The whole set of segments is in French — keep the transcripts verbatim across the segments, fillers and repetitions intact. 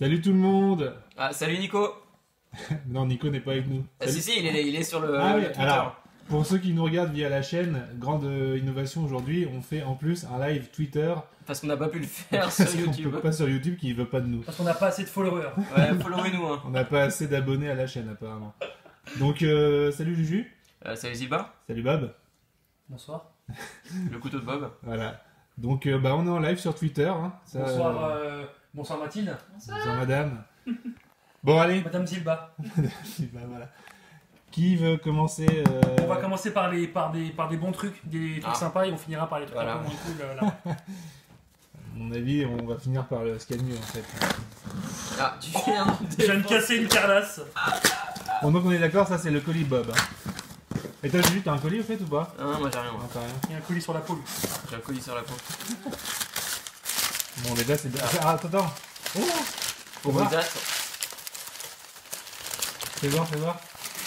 Salut tout le monde. Ah, salut Nico. Non, Nico n'est pas avec nous. Ah, si, si, il est, il est sur le, ah, le oui. Twitter. Alors, pour ceux qui nous regardent via la chaîne, grande innovation aujourd'hui, on fait en plus un live Twitter. Parce qu'on n'a pas pu le faire sur Parce qu'on YouTube. peut pas sur YouTube qui veut pas de nous. Parce qu'on n'a pas assez de followers. Ouais, followez-nous. Hein. On n'a pas assez d'abonnés à la chaîne apparemment. Donc, euh, salut Juju. Euh, salut Zilba. Salut Bob. Bonsoir. Le couteau de Bob. Voilà. Donc, euh, bah, on est en live sur Twitter. Hein. Ça, Bonsoir, euh, euh, bonsoir Mathilde. Bonsoir madame. Bon, allez. Madame Zilba. Bah, voilà. Qui veut commencer euh... On va commencer par, les, par, des, par des bons trucs, des trucs Ah. sympas et on finira par les trucs Voilà. un peu moins cool. euh, là. À mon avis, on va finir par le scanner en fait. Ah, tu viens de Je viens de casser une cardasse. Bon, donc on est d'accord, ça c'est le colis Bob. Hein. Et toi, Juju, t'as un colis au fait ou pas? Ah, non, moi j'ai rien. Moi. Non, t'as rien. Il y a un colis sur la peau. lui. J'ai un colis sur la peau. Bon, déjà, c'est bien. Ah, attends, attends. Oh, Pour voir. Rosat. Fais voir, fais voir.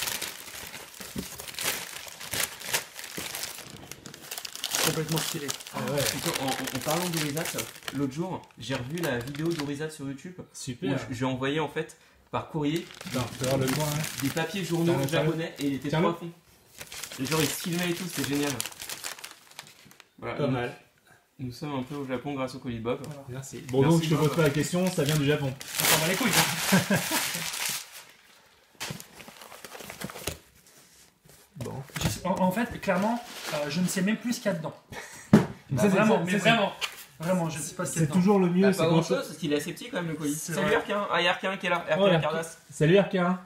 Complètement stylé. Ah ouais, Plutôt, en, en- en parlant d'Orizat, l'autre jour, j'ai revu la vidéo d'Orizat sur YouTube. Où super. j- j'ai envoyé en fait par courrier Attends, fais voir le coin. Hein. des papiers journaux Tiens-le, japonais et il était Tiens-le. trop à fond. Les gens ils se filmaient et tout, c'était génial. Voilà, Pas nous, mal. nous sommes un peu au Japon grâce au colis Bob. Voilà. Merci. Bon, Merci, donc je te Bob. pose pas la question, ça vient du Japon. On s'en bat les couilles. hein. Bon. Je sais- en, en fait, clairement, euh, je ne sais même plus ce qu'il y a dedans. Mais Ah, ça, c'est- vraiment, ça, mais c'est- vraiment. Vraiment, je ne sais pas ce qu'il y a C'est dedans. toujours le mieux. Bah, c'est pas quand- grand chose parce qu'il est assez petit quand même le colis. C'est Salut vrai. Arkin, ah il y a Arkin qui est là, Arkin Ouais, Cardass. Salut Arkin.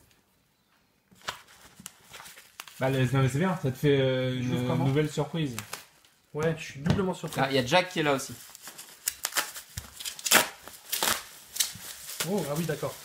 Bah, le- non mais c'est bien, ça te fait euh, Je trouve une comment nouvelle surprise. Ouais, je suis doublement surpris. Ah il y a Jack qui est là aussi. Oh, ah oui, d'accord.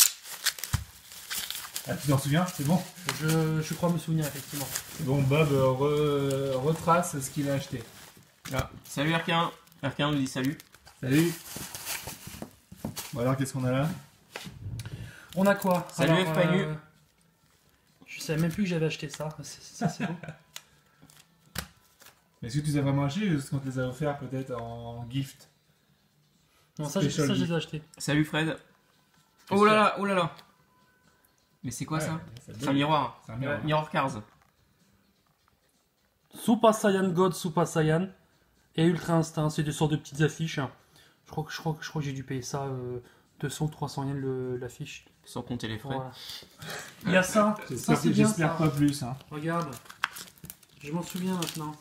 Ah, tu t'en souviens? C'est bon. Je, je crois me souvenir, effectivement. Bon, Bob euh, re- retrace ce qu'il a acheté. Ah, salut Arkin, Arkin nous dit salut. Salut. Bon alors, qu'est-ce qu'on a là? On a quoi? Salut, Alors, F. Pagnu. euh, Je savais même plus que j'avais acheté ça. C'est- Ça, c'est beau. Est-ce que tu les as vraiment achetés ou est-ce qu'on te les a offerts peut-être en gift? Non, ça, je- Special ça, je gift. les ai achetés. Salut Fred. Oh là là, oh là là. Mais c'est quoi Ouais, ça? ça C'est un miroir. C'est un miroir. Mirror Cars. Super Saiyan God, Super Saiyan et Ultra Instinct. C'est des sortes de petites affiches. Je crois que, je crois que, je crois que j'ai dû payer ça euh, deux cents ou trois cents yens le- l'affiche. Sans compter les frais. Voilà. Il y a ça. Ça, J'espère c'est que- bien, j'espère ça. pas plus. Hein. Regarde. Je m'en souviens maintenant.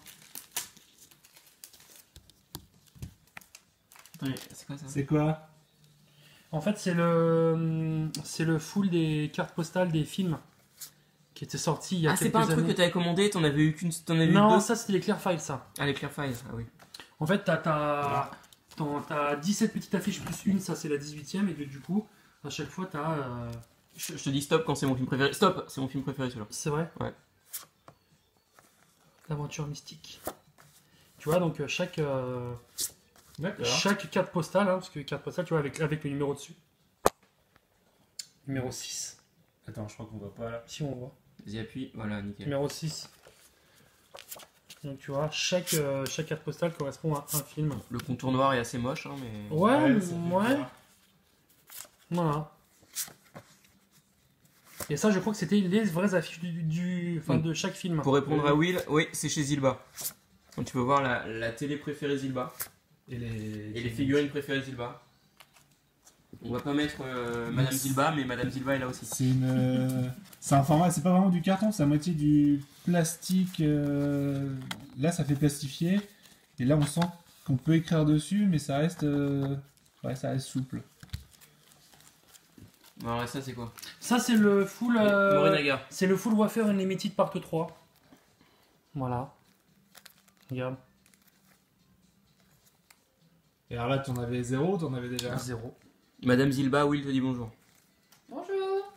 Attends, c'est quoi ça? C'est quoi? En fait, c'est le, c'est le full des cartes postales des films qui étaient sortis il y a Ah c'est quelques pas un truc années. que t'avais commandé, t'en avais eu qu'une, t'en avais eu Non, deux? ça c'était les Clear Files, ça. Ah les Clear Files, ah oui. En fait, t'as, t'as, t'en- t'as dix-sept petites affiches plus une, ça c'est la dix-huitième, et que, du coup, à chaque fois t'as. euh, Je, je te dis stop quand c'est mon film préféré. Stop, c'est mon film préféré celui-là. C'est vrai? Ouais. L'aventure mystique. Tu vois, donc euh, chaque, euh, D'accord. chaque carte postale, hein, parce que carte postale, tu vois, avec, avec le numéro dessus. Numéro six. Attends, je crois qu'on voit pas là. Si on voit. Vas-y appuie, voilà nickel. Numéro six. Donc tu vois, chaque, euh, chaque carte postale correspond à un film. Le contour noir est assez moche hein mais... Ouais, ça ouais. fait bizarre. Voilà. Et ça, je crois que c'était les vraies affiches du, du- enfin, Mm. de chaque film. Pour répondre à Will, oui c'est chez Zilba. Donc tu peux voir la, la télé préférée Zilba. Et les, Et les figurines préférées Zilba. On va pas mettre euh, Madame Zilba, mais Madame Zilba est là aussi. C'est une. euh, C'est un format, c'est pas vraiment du carton, c'est à moitié du plastique. euh, Là, ça fait plastifier. Et là, on sent qu'on peut écrire dessus, mais ça reste. euh, Ouais, ça reste souple. Alors ça c'est quoi? Ça, c'est le full. euh, Morinaga. C'est le full Wafer Unlimited Part trois. Voilà. Regarde. Et alors là, t'en avais zéro, t'en avais déjà. Zéro. Madame Zilba, Will te dit bonjour. Bonjour.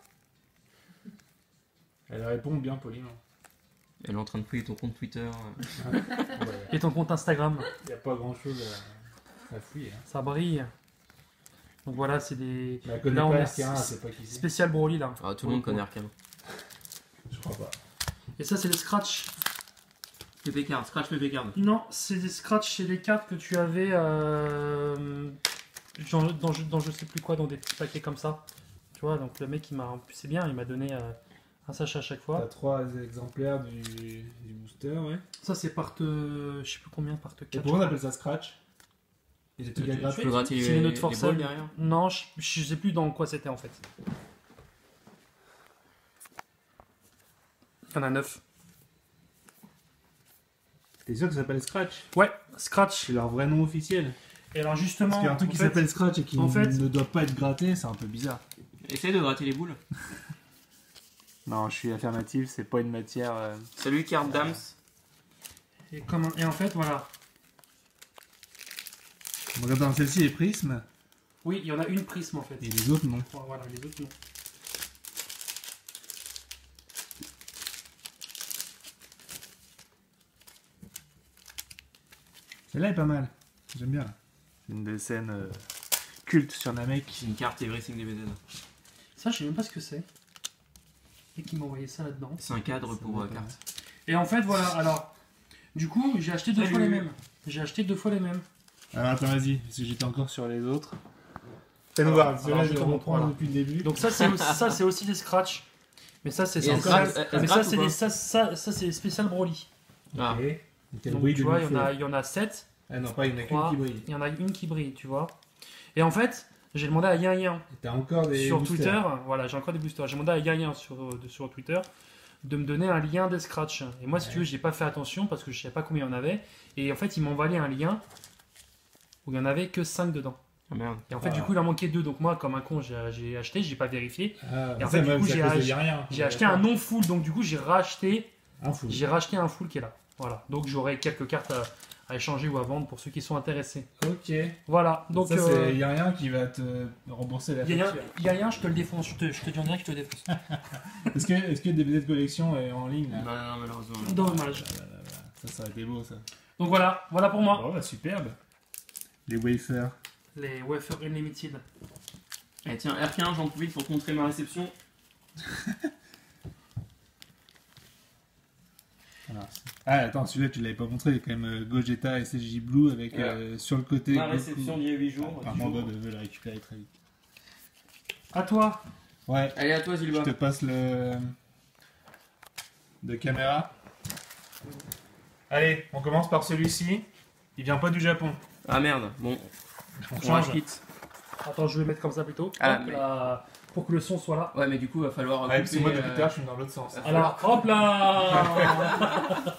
Elle répond bien poliment. Elle est en train de fouiller ton compte Twitter. Ouais. Et ton compte Instagram. Il n'y a pas grand chose à, à fouiller. Hein. Ça brille. Donc voilà, c'est des. Mais elle connaît Là, on pas a Arcana, s- c'est pas qui c'est. Spécial Broly là. Ah, tout le monde connaît Arcane. Je crois pas. Et ça, c'est les scratch. P P Card, Scratch P P Card. Non, c'est des scratch, c'est des cartes que tu avais. euh, dans, dans, je- dans je sais plus quoi, dans des petits paquets comme ça. Tu vois, donc le mec, il m'a, c'est bien, il m'a donné euh, un sachet à chaque T'as fois. trois exemplaires du, du booster, ouais. Ça, c'est part, euh, je sais plus combien, part Et quatre. pourquoi on appelle ça Scratch? Et les Tu trucs à tu gratter. peux gratter C'est les, les notes les forcelles. balles derrière. Non, je, je sais plus dans quoi c'était en fait. Il y en a neuf. T'es sûr que ça s'appelle Scratch? Ouais, Scratch. C'est leur vrai nom officiel. Et alors justement, Parce qu'il y a un truc en qui fait- s'appelle Scratch et qui en fait- ne doit pas être gratté, c'est un peu bizarre. Essaye de gratter les boules. Non, je suis affirmatif, c'est pas une matière. euh, Salut Card Dams. Et, comme, et en fait, voilà. Donc attends, celle-ci est prisme Oui, il y en a une prisme en fait. et les autres non. Voilà, les autres non. Celle-là est pas mal. J'aime bien. C'est une des scènes euh, cultes sur Namek. C'est une carte Everything D V Z. Ça, je sais même pas ce que c'est. Et qui m'a envoyé ça là-dedans. C'est un cadre Ça pour euh, m'étonne. carte. Et en fait, voilà, alors. Du coup, j'ai acheté deux Salut. fois les mêmes. J'ai acheté deux fois les mêmes. Alors attends, vas-y, parce que j'étais encore sur les autres. Fais-nous Alors, voir, parce que alors, là je je te montre, reprends voilà. depuis le début. Donc ça, c'est aussi, ça, c'est aussi des scratchs. Mais ça, c'est Et elles spécial. grattent- elles Mais grattent ça, ou c'est pas des, ça, ça, ça, c'est spécial Broly. Ah. Ok. Donc, quel Donc, bruit tu de vois, nous il y, en a, fait. il y en a sept. Ah non, pas, il y en a qu'une trois. qui brille. Il y en a une qui brille, tu vois. Et en fait, j'ai demandé à Yin Yin Et t'as encore des. sur boosters. Twitter. Voilà, j'ai encore des boosters. J'ai demandé à Yin Yin sur, euh, de- sur Twitter de me donner un lien des scratchs. Et moi, si Ouais. tu veux, j'ai pas fait attention parce que je savais pas combien il y en avait. Et en fait, il m'a envoyé un lien où il y en avait que cinq dedans. Ah merde. Et en fait, Ah. du coup, il en manquait deux. Donc moi, comme un con, j'ai j'ai acheté, j'ai pas vérifié. Ah, Et en ça, fait, du même, coup, c'est j'ai à cause de ach- y a rien. J'ai acheté un non full, donc du coup, j'ai racheté, Un fou. j'ai racheté un full qui est là. Voilà. Donc j'aurai quelques cartes à, à échanger ou à vendre pour ceux qui sont intéressés. Ok. Voilà. Donc Donc ça, euh, c'est y a rien qui va te rembourser la il y a facture. rien- il y a rien, je te le défonce. Je te, je te dis en direct, je te défonce. Est-ce que, est-ce que D V D de collection est en ligne là? Non, non, malheureusement. non. Dommage. Ah, là, là, là. Ça, ça aurait été beau ça. Donc voilà, voilà pour moi. Oh, bah, superbe. Les wafers. Les Wafer Unlimited. Eh tiens, R quinze, j'en profite pour te montrer ma réception. Voilà. Ah, attends, celui-là, tu l'avais pas montré. Il y a quand même euh, Gogeta S S J Blue avec Ouais. euh, sur le côté. Ma Goku. réception d'il y a huit jours. Ah, dix Apparemment, jours. Bob veut le récupérer très vite. À toi. Ouais, Allez, à toi, je Zilba. te passe le. de caméra. Allez, on commence par celui-ci. Il vient pas du Japon. Ah merde, bon, On on change. rage quitte. Attends, je vais mettre comme ça plutôt. Ah, Hop mais- là, pour que le son soit là. Ouais, mais du coup, il va falloir. Ouais, parce que moi, couper, depuis euh, tout à l'heure, je suis dans l'autre sens. Alors, hop là.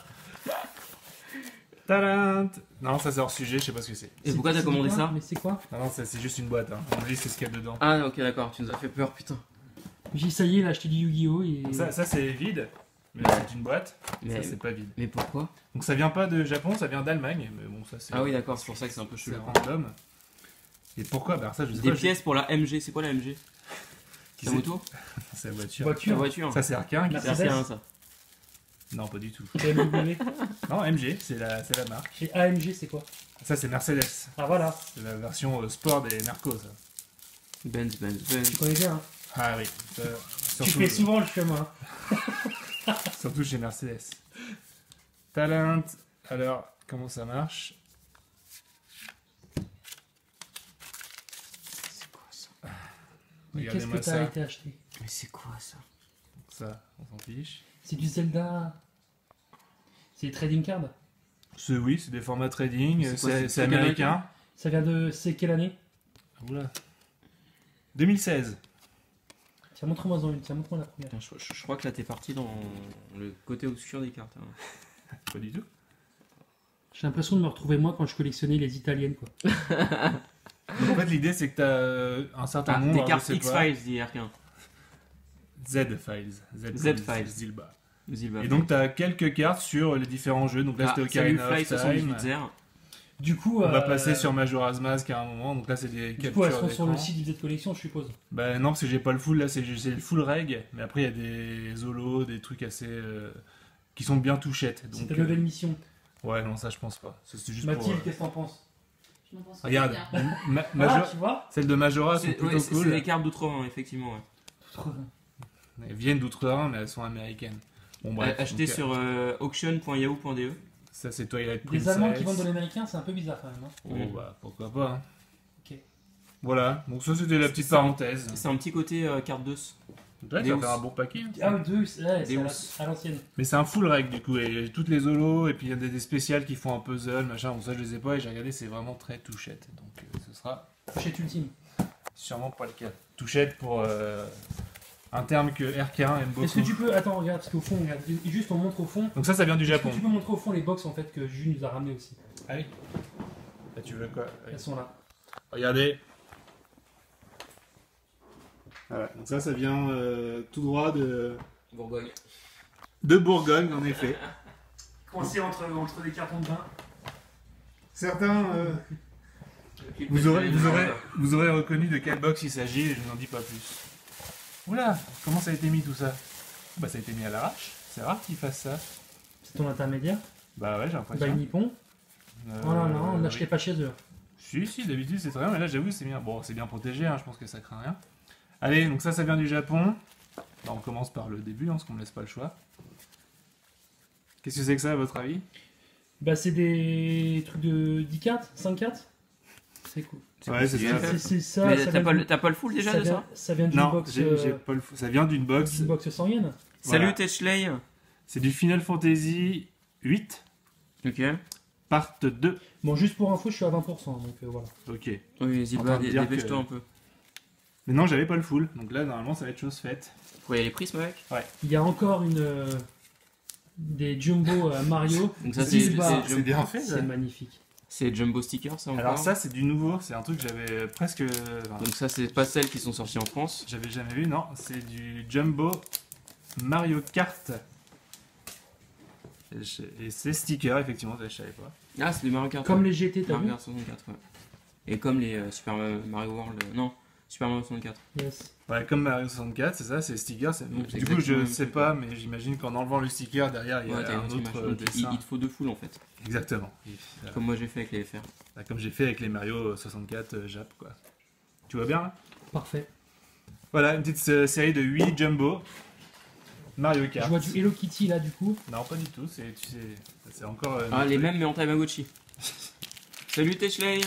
Tadam. Non, ça c'est hors sujet, je sais pas ce que c'est. Et pourquoi t'as C'est commandé quoi ça? Mais c'est quoi? Non, non, ça, c'est juste une boîte. Hein. On dit c'est ce qu'il y a dedans. Ah, ok, d'accord, tu nous as fait peur, putain. J'ai dit, ça y est, il a acheté du Yu-Gi-Oh! Et... Ça, ça c'est vide, mais Ouais. c'est une boîte. Mais, Ça, c'est pas vide. mais pourquoi? Donc ça vient pas de Japon, ça vient d'Allemagne. Mais bon, ça c'est. Ah oui, d'accord, c'est pour ça que c'est un peu c'est chelou. random. Et pourquoi? Bah, ça, je sais Des pas. pièces pour la M G, c'est quoi la M G? Qui La c'est- moto? C'est la voiture. La voiture. voiture. Ça c'est Arkin. qui- C'est R un, ça. Non, pas du tout. B M W. Non, M G, c'est la, c'est la marque. Et A M G, c'est quoi? Ça c'est Mercedes. Ah voilà, C'est la version euh, sport des Mercos. ça. Benz, Benz, Benz. tu connais bien. Hein. Ah oui. Ça, Tu surtout, fais souvent le chemin. surtout chez Mercedes. Talent. Alors, comment ça marche? C'est quoi ça? Mais qu'est-ce Regardez-moi que t'as ça. été acheté? Mais c'est quoi ça? Ça, on s'en fiche. C'est du Zelda. C'est des trading cards. C'est oui, c'est des formats trading, C'est quoi, c'est c'est- c'est c'est quel américain. Ça vient de. C'est quelle année? Oula. deux mille seize. Tiens, montre-moi en une. Tiens, montre-moi la première. Putain, je, je- je crois que là t'es parti dans le côté obscur des cartes. hein. Pas du tout. J'ai l'impression de me retrouver moi quand je collectionnais les italiennes, quoi. Donc, en fait, l'idée c'est que tu as un certain Ah, nombre. des cartes je sais pas. X-Files, dit R un. Z-Files. Z-Files. Zilba. Zilba. Et donc, tu as quelques cartes sur les différents jeux. Donc là, ah, c'était salut Ocarina Fly of soixante-dix-huit Time. Zer. Du coup. On va euh, passer sur Majora's Mask à un moment. Donc là, c'est des Du coup, elles captures sont sur le d'écran. site d'I Z Collection, je suppose. Bah non, parce que j'ai pas le full. Là, c'est c'est le full reg. Mais après, il y a des holos, des trucs assez. euh, qui sont bien touchettes. Donc, C'était euh, level mission. ouais, non, ça, je pense pas. C'est c'est juste Mathilde, pour. euh, qu'est-ce que t'en penses? Je n'en pense pas Regarde. bien. Ma- Ah, Major- tu vois? Celles de Majora sont C'est plutôt ouais, c'est- c'est cool. des cartes d'outre-Rhin, effectivement. ouais. Elles viennent d'outre-Rhin, mais elles sont américaines. Bon, bref. Euh, Acheté donc, sur euh, auction point yahoo point d e. Ça, c'est Twilight Des Princess. Allemands qui vendent de l'américain, c'est un peu bizarre quand même. Hein. Bon, bah, pourquoi pas. Hein. Ok. Voilà, donc ça c'était la petite C'est un- parenthèse. C'est un petit côté euh, carte deux. Ouais, ça Deus. fait un bon paquet. hein. Ah, deux, ouais, c'est à Deus. la- à l'ancienne. Mais c'est un full reg du coup, et il y a toutes les holos, et puis il y a des, des spéciales qui font un puzzle, machin, bon ça je les ai pas, et j'ai regardé, c'est vraiment très touchette, donc euh, ce sera Touchette ultime. sûrement pas le cas. Touchette pour euh, un terme que R K un aime beaucoup. Est-ce que tu peux. Attends, regarde, parce qu'au fond, regarde, juste on montre au fond. Donc ça, ça vient du Est-ce Japon. que tu peux montrer au fond les box en fait que Jules nous a ramené aussi? Allez. Là, tu veux quoi? Elles sont là. Regardez. Voilà, donc ça, ça vient euh, tout droit de, Bourgogne. de Bourgogne, en effet. Coincé entre, entre des cartons de vin. Certains, euh, vous, aurez, vous, aurez, vous aurez reconnu de quelle box il s'agit, et je n'en dis pas plus. Oula, comment ça a été mis tout ça? Bah ça a été mis à l'arrache, c'est rare qu'ils fassent ça. C'est ton intermédiaire. Bah ouais, j'ai l'impression. By Nippon. Euh, Oh là là, on oui. n'achetait pas chez eux. Si, si, d'habitude c'est très bien, mais là j'avoue c'est bien. Bon, c'est bien protégé, hein, je pense que ça craint rien. Allez, donc ça, ça vient du Japon. Bah, on commence par le début, hein, parce qu'on me laisse pas le choix. Qu'est-ce que c'est que ça, à votre avis? Bah, c'est des trucs de dix cartes, cinq cartes. C'est cool. Ouais, c'est du ça. F F. C'est c'est ça. Mais ça t'as vient pas, du- le- t'as pas le full déjà ça de vient, ça? ça vient d'une Non, box, j'ai euh, j'ai pas le fou- ça vient d'une box. d'une box cent yens. Voilà. Salut Tetchley. C'est du Final Fantasy huit, Ok. part deux. Bon, juste pour info, je suis à vingt pour cent, donc euh, voilà. Ok. Oui, En Zilba, train de dé- dire dépêche-toi que- un peu. Mais non, j'avais pas le full, donc là, normalement, ça va être chose faite. Faut y aller prisme avec. Il y a encore une euh, des Jumbo euh, Mario. Donc ça, c'est Zilba. c'est C'est bien fait, ça. C'est magnifique. c'est Jumbo Sticker, ça encore. Alors ça, c'est du nouveau, c'est un truc que j'avais presque... enfin, Donc ça, c'est pas celles qui sont sorties en France. j'avais jamais vu, non. C'est du Jumbo Mario Kart. Et je- Et c'est sticker, effectivement, ça, je savais pas. Ah, c'est des Mario Kart. Comme les G T, t'as Mario vu? Kart soixante-quatre, ouais. Et comme les euh, Super Mario World. euh, non, Super Mario soixante-quatre. Yes. Ouais, comme Mario soixante-quatre, c'est ça, c'est sticker. c'est- Donc, c'est du coup, je exactement le sais même pas, mais j'imagine qu'en enlevant le sticker, derrière, il y a Ouais, t'as une un autre autre image. euh, Donc, il, dessin. il te faut deux foules en fait. Exactement. Et, euh, Comme moi j'ai fait avec les F R. bah, comme j'ai fait avec les Mario soixante-quatre euh, Jap, quoi. Tu vois bien, là? Parfait. Voilà, une petite euh, série de huit Jumbo Mario Je Kart. vois du Hello Kitty là, du coup. Non, pas du tout, c'est tu sais, c'est encore... euh, Ah, les mêmes mais en Tamagotchi. Salut Tetchley.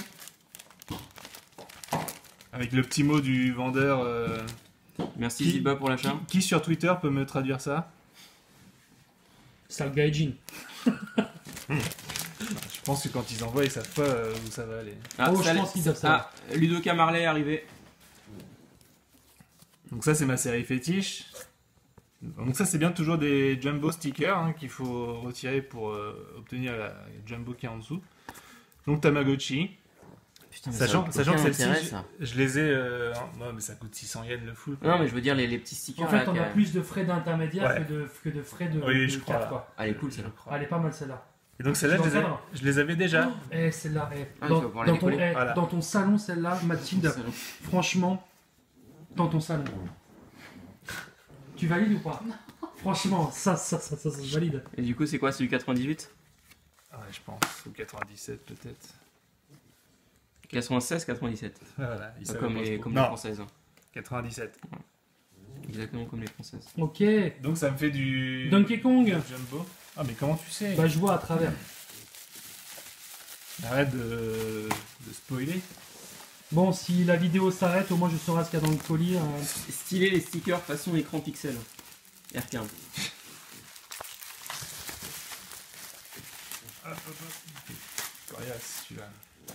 Avec le petit mot du vendeur... euh, Merci Qui- Zilba pour qui, l'achat. qui sur Twitter peut me traduire ça? Sale Gaijin. Je pense que quand ils envoient, ils savent pas euh, où ça va aller. Ah, Oh, je ça- pense qu'ils doivent savoir. Ah, Ludoka Marley est arrivé. Donc ça, c'est ma série fétiche. Donc ça, c'est bien toujours des Jumbo stickers hein, qu'il faut retirer pour euh, obtenir la Jumbo qui est en dessous. Donc Tamagotchi. Putain, Sachant, sachant que celle-ci, intérêt, je, ça. je les ai... euh, hein, ouais, mais ça coûte six cents yens le full. quoi. Non, mais je veux dire les, les petits stickers. En fait, là, on qui- a plus de frais d'intermédiaire Ouais. que, de, que de frais de, Oui, de je crois, carte, là. quoi. Ah, elle est cool celle-là. Je crois. Elle est pas mal celle-là. Et donc celle-là, Tu je, les l'en avais- cadres je les avais déjà. Eh, celle-là, eh. Ah, dans, tu vas pouvoir les dans ton, décoller. eh, Voilà. dans ton salon, celle-là, Mathilde, franchement, dans ton salon. Tu valides ou pas? Franchement, ça, ça, ça, ça, ça, se valide. Et du coup, c'est quoi? C'est du quatre-vingt-dix-huit? Ouais, je pense. Ou quatre-vingt-dix-sept peut-être. quatre-vingt-seize, quatre-vingt-dix-sept. Voilà, ils Pas savaient comme pas les, trop. comme les Non, françaises. hein. quatre-vingt-dix-sept. Exactement comme les françaises. Ok. Donc ça me fait du... Donkey Kong. Jumbo. Ah mais comment tu sais? Bah, je vois à travers. Arrête de, de spoiler. Bon, si la vidéo s'arrête, au moins je saurai ce qu'il y a dans le colis. hein. Stylé les stickers façon écran pixel. R quinze. Hop, hop, hop. Coriace, celui-là.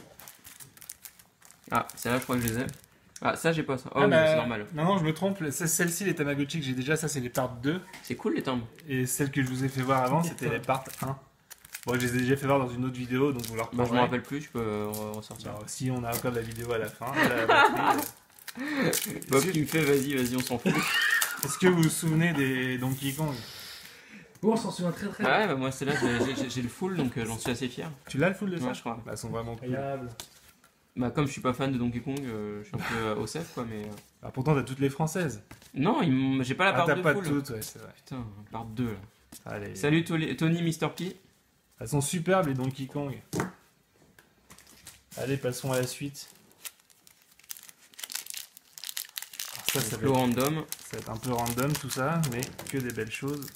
Ah, celle-là, je crois que je les ai. Ah, ça, j'ai pas ça. Oh, Ah, oui, bah, c'est normal. Non, non, je me trompe. C'est celle-ci, les Tamagotchi que j'ai déjà, ça c'est les parts deux. C'est cool les timbres. Et celle que je vous ai fait voir avant, c'était les parts un. Bon, je les ai déjà fait voir dans une autre vidéo, donc vous leur Bah, je m'en reprendrez. rappelle plus, je peux euh, ressortir. Alors, si on a encore la vidéo à la fin, la batterie, Bob qui me fait, vas-y, vas-y, on s'en fout. euh, est-ce que vous vous souvenez des Donkey Kong? Oh, on s'en souvient très très Ouais, bah moi, celle-là, j'ai- j'ai j'ai le full, donc euh, j'en suis assez fier. Tu l'as le full de ça? Ouais, je crois. Bah, elles sont vraiment cool. Incroyable. Bah, comme je suis pas fan de Donkey Kong, euh, je suis un peu euh, au sef, quoi, mais. euh, Ah, pourtant, t'as toutes les françaises. Non, ils m'ont- j'ai pas la Ah, part t'as deux pas full. toutes, ouais, c'est vrai. Putain, part deux là. Allez. Salut Tony, Tony Mister P. Elles sont superbes, les Donkey Kong. Allez, passons à la suite. Alors ça, ça va, Le être, random. ça va être un peu random tout ça, mais que des belles choses.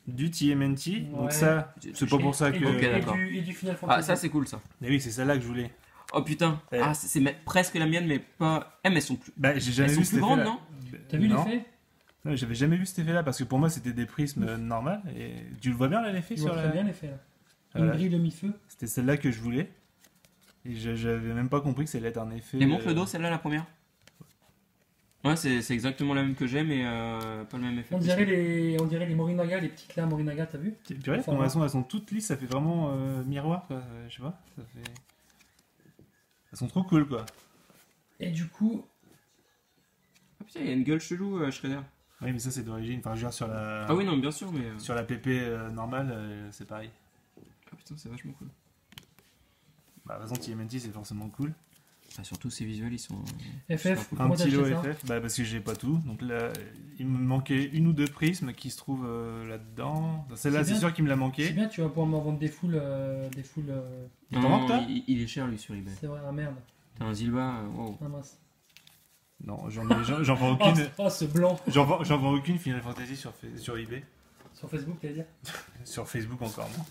du T M N T. Donc Ouais. ça, c'est pas pour ça Et, que... du, Ok, et d'accord. du, et du Final Fantasy. Ah, ça c'est cool ça. Mais oui, c'est celle-là que je voulais. Oh putain. Eh. Ah, c'est c'est ma- presque la mienne, mais pas. Eh, mais elles sont plus. Bah, j'ai jamais Elles vu sont cet plus grandes, effet-là. non T'as vu Non. l'effet? Non, j'avais jamais vu cet effet-là parce que pour moi c'était des prismes euh, normales. Et tu le vois bien là l'effet Tu sur vois la. très bien l'effet là. Une Voilà. grille de mi-feu. C'était celle-là que je voulais. Et je- j'avais même pas compris que ça allait être un effet. Et montre euh, le dos, celle-là, la première. Ouais, c'est c'est exactement la même que j'ai, mais euh, pas le même effet. On dirait les, on dirait les Morinaga, les petites là Morinaga, t'as vu? Tu vois, Enfin, elles sont, elles sont toutes lisses, ça fait vraiment euh, miroir quoi. euh, Je sais pas. Ça fait... Elles sont trop cool quoi. Et du coup, Ah putain, il y a une gueule chelou, euh, Shredder. Oui, mais ça c'est d'origine. Enfin, je veux dire, sur la. Ah oui, non, bien sûr, mais. euh, Sur la P P euh, normale, euh, c'est pareil. Ah putain, c'est vachement cool. Bah, de toute façon, T M N T c'est forcément cool. Ah, surtout, ces visuels, ils sont. F F, Un Un comment t'as petit lot acheté ça? F F, bah, parce que j'ai pas tout. Donc là, il me manquait une ou deux prismes qui se trouvent euh, là-dedans. Celle-là, C'est c'est bien. sûr qu'il me l'a C'est manqué. bien, tu vas pouvoir m'en vendre des foules. euh, des foules euh, T'en Non, manques, toi il, il est cher, lui, sur eBay. C'est vrai, ah merde. T'as un Zilba, euh, wow. Ah mince. Non, j'en ai- j'en j'en vends Oh, aucune. ce- oh, ce blanc. J'en vends, j'en vends aucune Final Fantasy sur, Fa- sur eBay. Sur Facebook, t'allais dire? Sur Facebook encore moins.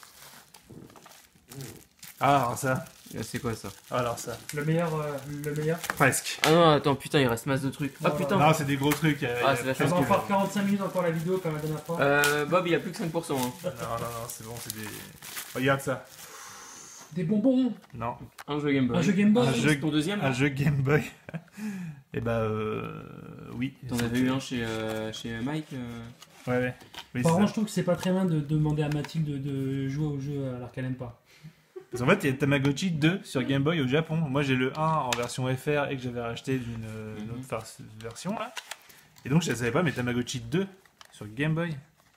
Ah, alors ça. Euh, C'est quoi ça? Ah, alors ça. Le meilleur. euh, le meilleur. Presque. Ah non, attends, putain, il reste masse de trucs. Ah Voilà. putain! Non, c'est des gros trucs. euh, Ah, il y c'est a la Ça presque- va en faire quarante-cinq minutes encore la vidéo comme la dernière fois. Euh, Bob, il a plus que cinq pour cent. Hein. Non, non, non, c'est bon, c'est des. Regarde ça. Des bonbons. Non. Un jeu Game Boy. Un jeu Game Boy. Un C'est jeu- ton deuxième? Un là jeu Game Boy. Et bah, euh. Oui. T'en C'était- avais eu un chez, euh, chez Mike euh, Ouais, ouais. Oui, Par c'est contre, ça. je trouve que c'est pas très bien de demander à Mathilde de, de jouer au jeu alors qu'elle aime pas. Parce qu'en fait, il y a Tamagotchi deux sur Game Boy au Japon. Moi, j'ai le un en version F R et que j'avais racheté d'une euh, une Mhm. autre far- version là. Et donc, je ne savais pas, mais Tamagotchi deux sur Game Boy.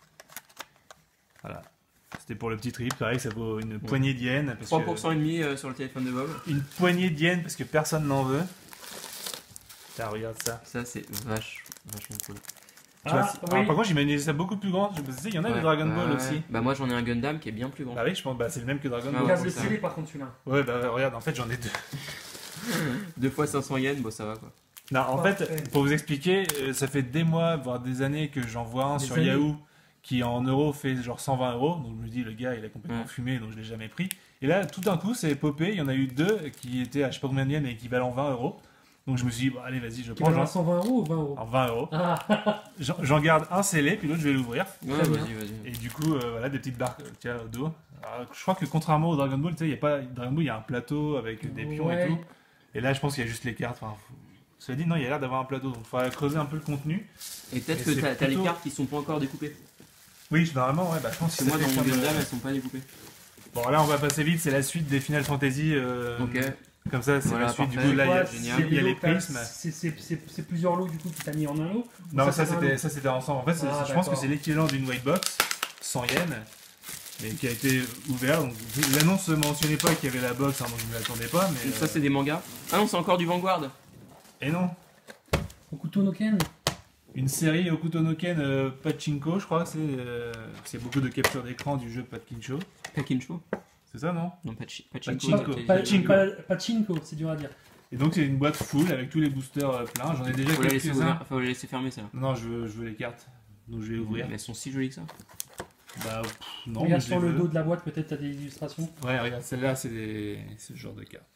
Voilà. C'était pour le petit trip. Pareil, ça vaut une poignée d'yens. parce trois que- pour cent et demi euh, sur le téléphone de Bob. Une poignée d'yens parce que personne n'en veut. Tiens, regarde ça. Ça, c'est vache, vachement cool. Tu vois, Ah, c'est- oui. alors, par contre, j'imaginais ça beaucoup plus grand. Je me disais, il y en a Ouais, des Dragon bah Ball ouais. aussi. Bah, moi, j'en ai un Gundam qui est bien plus grand. Bah oui, je pense bah, c'est le même que Dragon Ah, Ball. Gaz ouais, de c'est ça. scellé par contre celui-là. Ouais, bah regarde, en fait, j'en ai deux. deux fois cinq cents yens, bon, ça va quoi. Non, en Parfait. fait, pour vous expliquer, euh, ça fait des mois, voire des années que j'en vois un Des sur années. Yahoo qui en euros fait genre cent vingt euros. Donc je me dis, le gars, il a complètement Ouais. fumé, donc je l'ai jamais pris. Et là, tout d'un coup, c'est popé. Il y en a eu deux qui étaient à je sais pas combien de yens, mais équivalent vingt euros. Donc je me suis dit, bon, allez, vas-y, je Qui prends va j'en- cent vingt euros ou vingt euros? en vingt euros. Ah, J'en j'en garde un scellé, puis l'autre, je vais l'ouvrir. Ouais, Très vas-y, vas-y. Et du coup, euh, voilà, des petites barres euh, tiens, au dos. Alors, je crois que contrairement au Dragon Ball, tu sais, il y a pas Dragon Ball, il y a un plateau avec des pions Ouais. et tout. Et là, je pense qu'il y a juste les cartes. Enfin, faut- cela dit, non, il y a l'air d'avoir un plateau, donc il faudra creuser un peu le contenu. Et peut-être Et que c'est t'as t'as les plutôt- cartes qui sont pas encore découpées. Oui, normalement, ouais, bah, je pense Parce que que moi, ça dans fait mon comme, euh, Gundam, elles sont pas découpées. Bon, là, on va passer vite, c'est la suite des Final Fantasy. euh, Ok. Comme ça, c'est Voilà, la suite. Du parfait. coup, là, il y a, Ouais, génial. c'est il y a des les lots, t'as- prismes. c'est- C'est c'est- c'est plusieurs lots du coup qui t'a mis en un lot. Ou Non, ça, c'est un c'était lot ça, c'était ensemble. En fait, c'est- Ah, je pense que d'accord. c'est l'équivalent d'une white box, cent yens, mais qui a été ouvert. Donc, l'annonce ne mentionnait pas qu'il y avait la box, hein, donc je ne m'attendais pas. Mais, Donc ça, euh, c'est des mangas. Ah non, c'est encore du Vanguard. Et non. Okuto no Ken. Une série Okuto no Ken euh, Pachinko, je crois. C'est euh, c'est beaucoup de capture d'écran du jeu Pachinko. Pakincho. C'est ça, non? Non, Pachi- Pachinko. Pachinko. t'as- t'as- Pachinko. Pa- Pachinko, c'est dur à dire. Et donc, c'est une boîte full avec tous les boosters euh, pleins. J'en ai déjà Faut la laisser quelques-uns. ouvrir- faut la laisser fermer, ça. Non, non, je veux, je veux les cartes. Donc, je vais ouvrir. Mais elles sont si jolies que ça. Bah, pff, non, Regarde mais je sur les le veux. dos de la boîte, peut-être t'as des illustrations. Ouais, regarde, celle-là, c'est des... ce genre de cartes.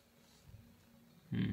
Hmm.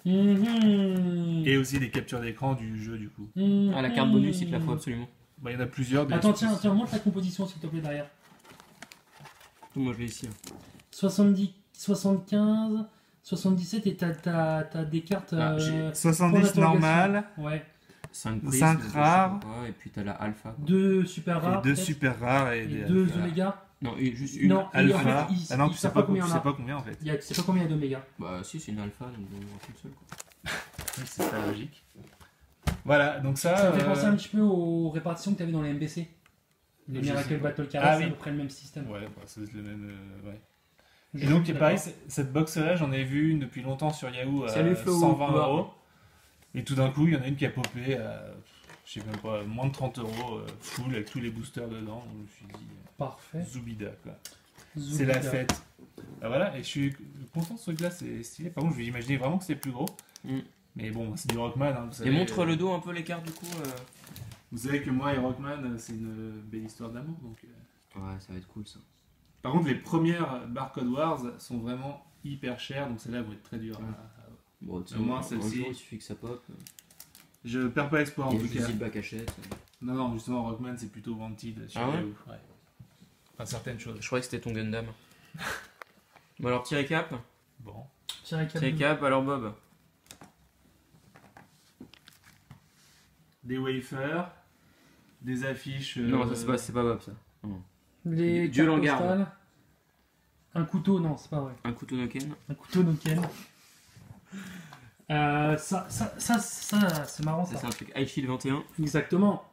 Mhm. Et aussi des captures d'écran du jeu, du coup. Mhm. Ah, la carte bonus, il te la faut absolument. Bah, il y en a plusieurs. des- Attends, tiens, tiens, montre la composition s'il te plaît derrière. Moi, je l'ai ici. hein. soixante-dix, soixante-quinze, soixante-dix-sept et t'as- t'as t'as des cartes. Ah, euh, j'ai soixante-dix point d'interrogation. normal Ouais. cinq Cinq rares. Et puis t'as la alpha. quoi. Deux super rares. et deux peut-être, super rares et, et des deux alpha. oméga. Non, et juste une. Non, et en Alpha. fait, ils, ah non, ils tu sais savent pas, pas combien tu il y en sais a. pas combien en fait. Il y a- Tu sais pas combien il y a d'oméga. Bah, si, c'est une alpha, donc on voit qu'une seule. Quoi. Oui, c'est pas logique. Voilà, donc ça. Ça me fait euh, penser un petit peu aux répartitions que tu avais dans les M B C. Les Je sais Miracle pas. Battle Carré, Ah c'est à oui. peu près le même système. Ouais, bah, ça doit être le même. euh, ouais. Je Et donc, suis pareil, d'accord. c'est- cette box-là, j'en ai vu une depuis longtemps sur Yahoo à Salut, Flo, cent vingt pouvoir. euros. Et tout d'un coup, il y en a une qui a popé à, je sais même pas, moins de trente euros, euh, full, avec tous les boosters dedans. Donc, je me suis dit, Parfait. euh, Zoubida, quoi. C'est Zoubida. la fête. Ah, voilà, et je suis content de ce truc-là, c'est stylé. Par contre, je vais imaginer vraiment que c'est plus gros. Mm. Mais bon, c'est du Rockman. Hein, vous Et savez, montre euh, le dos un peu les cartes du coup. euh. Vous savez que moi et Rockman, c'est une belle histoire d'amour. Donc, euh. Ouais, ça va être cool ça. Par contre, les premières Barcode Wars sont vraiment hyper chères, donc celles-là vont être très dures. Ouais. à- à- Bon, tu Au sais, moins, un celle-ci- jour, il suffit que ça pop. Je perds pas espoir en Il y a tout juste cas. Zilba cachette. Non, non, justement, Rockman c'est plutôt Wanted. Sur Ah ouais les ouf, ouais. Enfin, certaines choses. Je croyais que c'était ton Gundam. Bon, alors, petit récap. Bon. Petit récap. Petit récap, alors Bob. Des wafers, des affiches. euh, Non, ça c'est pas, c'est pas Bob ça. Les Dieu cartes l'en garde. postales. Un couteau, non, c'est pas vrai. Un couteau Noken. Un couteau Noken. Euh, ça, ça, ça, ça c'est marrant Ça, ça. c'est un truc High Shield vingt et un. Exactement.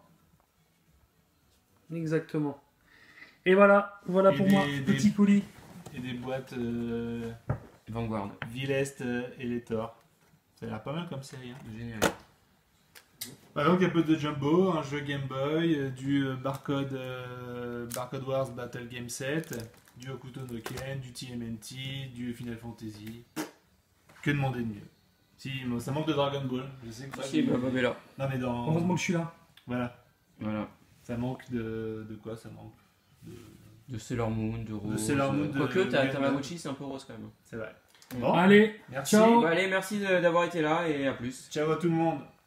Exactement. Et voilà, voilà Et pour des- moi. des- Petit colis. Et des boîtes euh, Vanguard. Villest euh, et les Thor. Ça a l'air pas mal comme série. Hein. Génial. Par exemple, il y a un peu de Jumbo, un jeu Game Boy, euh, du euh, Barcode, euh, Barcode Wars Battle Game Set, du Hokuto no Ken, du T M N T, du Final Fantasy. Que demander de mieux? Si, moi, ça manque de Dragon Ball. Je sais que ça. Si, bah, Bob est là. Non, mais dans. Heureusement que je suis là. Voilà. Voilà. Ça manque de. De quoi ça manque de... De Sailor Moon, de Rose. Sailor Moon, de- Quoique, ta de- Tamagotchi, c'est un peu rose quand même. C'est vrai. Mm. Bon, Allez, merci. ciao. Bah, allez, merci de- d'avoir été là et à plus. Ciao à tout le monde.